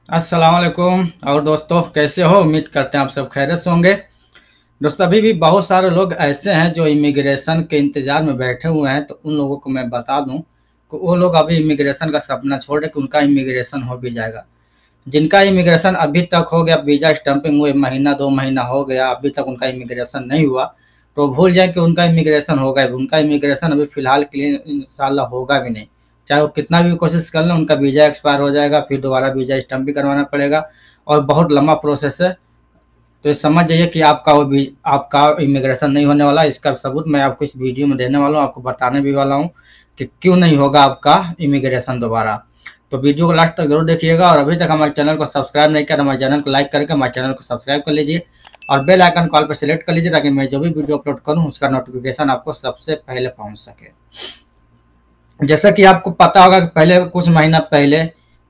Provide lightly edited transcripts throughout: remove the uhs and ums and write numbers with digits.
अस्सलाम वालेकुम। और दोस्तों कैसे हो? उम्मीद करते हैं आप सब खैरियत से होंगे। दोस्तों अभी भी बहुत सारे लोग ऐसे हैं जो इमिग्रेशन के इंतज़ार में बैठे हुए हैं, तो उन लोगों को मैं बता दूं कि वो लोग अभी इमिग्रेशन का सपना छोड़ दें कि उनका इमिग्रेशन हो भी जाएगा। जिनका इमिग्रेशन अभी तक हो गया, वीज़ा स्टैंपिंग हुए महीना 2 महीना हो गया, अभी तक उनका इमिग्रेशन नहीं हुआ, तो भूल जाएँ कि उनका इमिग्रेशन होगा ही। उनका इमिग्रेशन अभी फ़िलहाल के लिए इंशाल्लाह होगा भी नहीं। चाहे वो कितना भी कोशिश कर लें, उनका वीज़ा एक्सपायर हो जाएगा, फिर दोबारा वीज़ा स्टैंप भी करवाना पड़ेगा और बहुत लंबा प्रोसेस है। तो ये समझ जाइए कि आपका इमिग्रेशन नहीं होने वाला। इसका सबूत मैं आपको इस वीडियो में देने वाला हूँ, आपको बताने भी वाला हूँ कि क्यों नहीं होगा आपका इमिग्रेशन दोबारा। तो वीडियो को लास्ट तक जरूर देखिएगा, और अभी तक हमारे चैनल को सब्सक्राइब नहीं किया तो हमारे चैनल को लाइक करके हमारे चैनल को सब्सक्राइब कर लीजिए और बेल आइकन कॉल पर सिलेक्ट कर लीजिए, ताकि मैं जो भी वीडियो अपलोड करूँ उसका नोटिफिकेशन आपको सबसे पहले पहुँच सके। जैसा कि आपको पता होगा कि पहले कुछ महीना पहले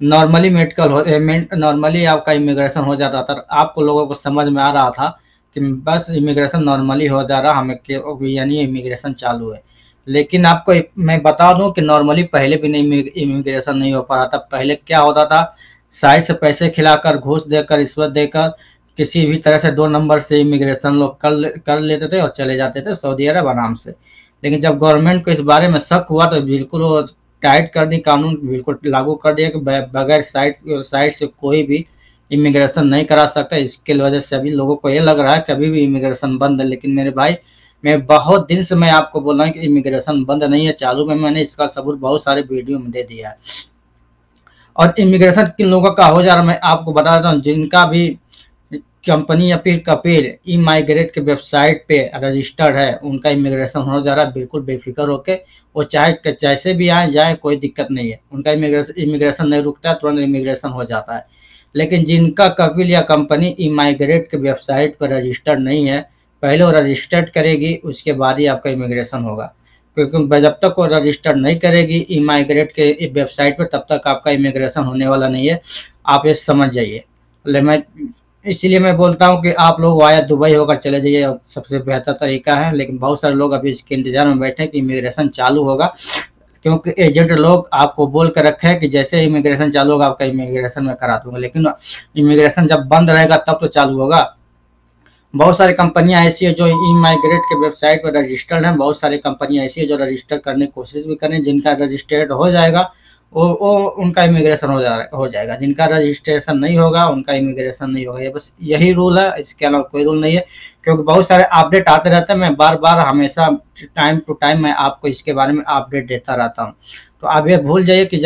नॉर्मली आपका इमिग्रेशन हो जाता था। आपको लोगों को समझ में आ रहा था कि बस इमिग्रेशन नॉर्मली हो जा रहा, हमें यानी इमिग्रेशन चालू है। लेकिन आपको मैं बता दूं कि नॉर्मली पहले भी नहीं इमिग्रेशन नहीं हो पा रहा था। पहले क्या होता था, साइड से पैसे खिलाकर, घूस देकर, रिश्वत देकर किसी भी तरह से 2 नंबर से इमिग्रेशन लोग कर लेते थे और चले जाते थे सऊदी अरब आराम से। लेकिन जब गवर्नमेंट को इस बारे में शक हुआ तो बिल्कुल वो टाइट कर दी, कानून बिल्कुल लागू कर दिया कि बगैर साइट से कोई भी इमिग्रेशन नहीं करा सकता। इसके वजह से अभी लोगों को ये लग रहा है कि अभी भी इमिग्रेशन बंद है, लेकिन मेरे भाई मैं बहुत दिन से मैं आपको बोल रहा हूँ कि इमिग्रेशन बंद नहीं है, चालू में। मैंने इसका सबूत बहुत सारे वीडियो में दे दिया है। और इमिग्रेशन किन लोगों का हो जा रहा है मैं आपको बता देता हूँ। जिनका भी कंपनी या फिर कपिल ई माइग्रेट के वेबसाइट पे रजिस्टर्ड है, उनका इमिग्रेशन हो जा रहा है। बिल्कुल बेफिक्र होके वो चाहे जैसे भी आए जाए, कोई दिक्कत नहीं है। उनका इमिग्रेशन नहीं रुकता है, तुरंत इमिग्रेशन हो जाता है। लेकिन जिनका कपिल या कंपनी ई माइग्रेट के वेबसाइट पर रजिस्टर्ड नहीं है, पहले वो रजिस्टर्ड करेगी, उसके बाद ही आपका इमिग्रेशन होगा। क्योंकि जब तक वो रजिस्टर्ड नहीं करेगी ई माइग्रेट के वेबसाइट पर, तब तक आपका इमिग्रेशन होने वाला नहीं है। आप ये समझ जाइए। मैं इसीलिए मैं बोलता हूँ कि आप लोग वाया दुबई होकर चले जाइए, सबसे बेहतर तरीका है। लेकिन बहुत सारे लोग अभी इसके इंतजार में बैठे हैं कि इमिग्रेशन चालू होगा, क्योंकि एजेंट लोग आपको बोल कर रखे हैं कि जैसे इमिग्रेशन चालू होगा आपका इमिग्रेशन में करा दूंगा। लेकिन इमिग्रेशन जब बंद रहेगा तब तो चालू होगा। बहुत सारी कंपनियां ऐसी है जो ई माइग्रेट के वेबसाइट पर रजिस्टर्ड हैं। बहुत सारी कंपनियां ऐसी है जो रजिस्टर करने की कोशिश भी करें। जिनका रजिस्टर्ड हो जाएगा वो उनका इमिग्रेशन हो जाएगा। जिनका रजिस्ट्रेशन नहीं होगा उनका इमिग्रेशन नहीं होगा। ये बस यही रूल है, इसके अलावा कोई रूल नहीं है। क्योंकि बहुत सारे अपडेट आते रहते हैं, मैं बार बार हमेशा टाइम टू टाइम मैं आपको इसके बारे में अपडेट देता रहता हूँ। तो आप ये भूल जाइए कि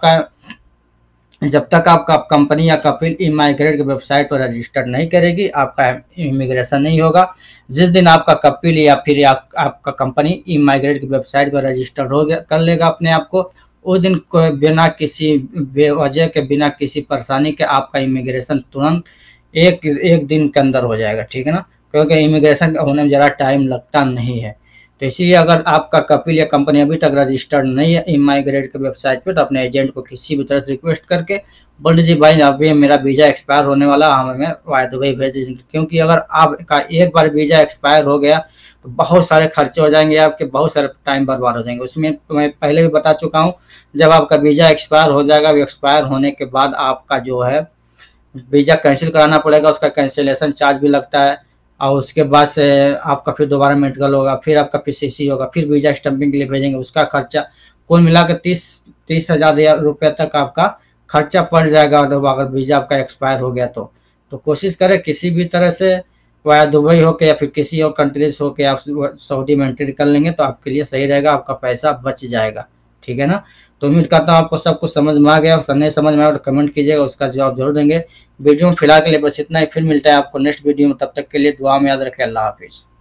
जब तक आपका कंपनी या कपिल ई माइग्रेट की वेबसाइट पर रजिस्टर्ड नहीं करेगी, आपका इमिग्रेशन नहीं होगा। जिस दिन आपका कपिल या फिर आपका कंपनी ई माइग्रेट की वेबसाइट पर रजिस्टर्ड हो गया कर लेगा अपने आप को, उस दिन को बिना किसी बेवजह के, बिना किसी परेशानी के आपका इमिग्रेशन तुरंत एक दिन के अंदर हो जाएगा। ठीक है ना, क्योंकि इमिग्रेशन होने में ज़रा टाइम लगता नहीं है। तो इसीलिए अगर आपका कपिल या कंपनी अभी तक रजिस्टर्ड नहीं है ई माइग्रेट के वेबसाइट पे, तो अपने एजेंट को किसी भी तरह से रिक्वेस्ट करके बोल दीजिए, भाई अभी मेरा वीज़ा एक्सपायर होने वाला, हमें वाया दुबई भेज दीजिए। क्योंकि अगर आपका एक बार वीज़ा एक्सपायर हो गया तो बहुत सारे खर्चे हो जाएंगे आपके, बहुत सारे टाइम बर्बाद हो जाएंगे। उसमें मैं पहले भी बता चुका हूँ, जब आपका वीज़ा एक्सपायर हो जाएगा, एक्सपायर होने के बाद आपका जो है वीज़ा कैंसिल कराना पड़ेगा। उसका कैंसिलेशन चार्ज भी लगता है, और उसके बाद से आपका फिर दोबारा मेडिकल होगा, फिर आपका पीसीसी होगा, फिर वीज़ा स्टैंपिंग के लिए भेजेंगे, उसका खर्चा कुल मिला के 30,000 रुपये तक आपका खर्चा पड़ जाएगा। अगर वीज़ा आपका एक्सपायर हो गया तो कोशिश करें किसी भी तरह से वाया दुबई हो के या फिर किसी और कंट्रीज हो के आप सऊदी में एंट्री कर लेंगे तो आपके लिए सही रहेगा, आपका पैसा बच जाएगा। ठीक है ना। तो उम्मीद करता हूँ आपको सब कुछ समझ में आ गया। नहीं समझ में आया तो कमेंट कीजिएगा, उसका जवाब जरूर देंगे। वीडियो में फिलहाल के लिए बस इतना ही। फिर मिलता है आपको नेक्स्ट वीडियो में, तब तक के लिए दुआ में याद रखें। अल्लाह हाफिज़।